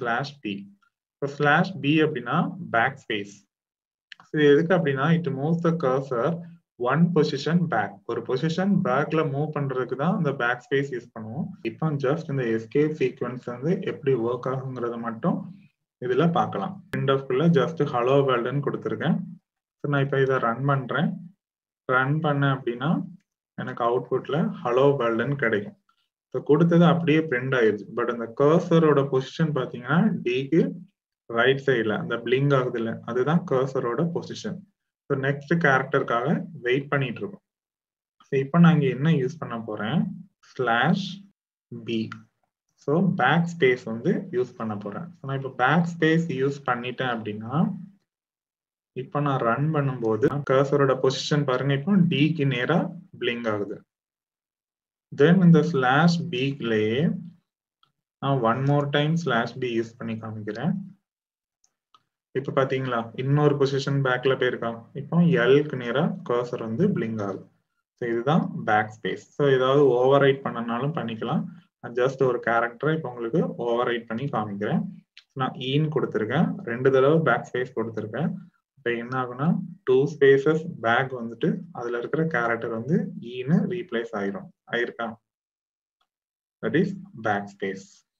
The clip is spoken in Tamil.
Slash b. இப்போ ஸ்லாஷ் பி அப்படின்னா பேக் ஸ்பேஸ். இது எதுக்கு அப்படின்னா it moves the cursor one position back. ஒரு பொசிஷன் பேக்ல மூவ் பண்றதுக்கு தான் இந்த பேக் ஸ்பேஸ் யூஸ் பண்ணுவோம். இப்போ ஜஸ்ட் இந்த எஸ்கேப் சீக்வன்ஸ் வந்து எப்படி ஒர்க் ஆகுங்கிறத மட்டும் இதுல பார்க்கலாம். விண்டோஸ்குள்ள ஜஸ்ட் ஹலோ வேர்ல்டுன்னு கொடுத்துருக்கேன். ஸோ நான் இப்போ இதை ரன் பண்றேன். ரன் பண்ணேன் அப்படின்னா எனக்கு அவுட்புட்ல ஹலோ வேர்ல்டுன்னு கிடைக்கும். ஸோ கொடுத்தது அப்படியே பிரிண்ட் ஆயிடுச்சு. பட் அந்த கர்சரோட பொசிஷன் பார்த்தீங்கன்னா டிக்கு ரைட் சைடில் அந்த பிளிங்க் ஆகுது இல்லை, அதுதான் கர்சரோட பொசிஷன். ஸோ நெக்ஸ்ட் கேரக்டருக்காக வெயிட் பண்ணிட்டு இருக்கோம். ஸோ இப்போ நான் இங்கே என்ன யூஸ் பண்ண போறேன், slash b. So backspace வந்து யூஸ் பண்ண போறேன். ஸோ நான் இப்போ பேக் ஸ்பேஸ் யூஸ் பண்ணிட்டேன் அப்படின்னா இப்போ நான் ரன் பண்ணும்போது கர்சரோட பொசிஷன் பாருங்க, இப்போ டிக்கு நேரா பிளிங்க் ஆகுது. தென் இந்த ஸ்லாஷ் பிக்குள்ளேயே நான் one more time slash b use பண்ணி காமிக்கிறேன். இப்போ பாத்தீங்களா இன்னொரு பொசிஷன் பேக்ல போயிருக்கா. இப்போ எல்க்கு நேரா கர்சர் வந்து பிளிங்க் ஆகுது. ஸோ இதுதான் பேக் ஸ்பேஸ். ஸோ ஏதாவது ஓவர் ரைட் பண்ணனாலும் பண்ணிக்கலாம். ஜஸ்ட் ஒரு கேரக்டரை இப்போ உங்களுக்கு ஓவர் ரைட் பண்ணி காமிக்கிறேன். நான் ஈன்னு கொடுத்துருக்கேன், 2 தடவை பேக் ஸ்பேஸ் கொடுத்துருக்கேன். இப்போ என்ன ஆகுனா 2 ஸ்பேசஸ் பேக் வந்துட்டு அதுல இருக்கிற கேரக்டர் வந்து ஈன்னு ரீப்ளேஸ் ஆயிருக்கா. That is back space.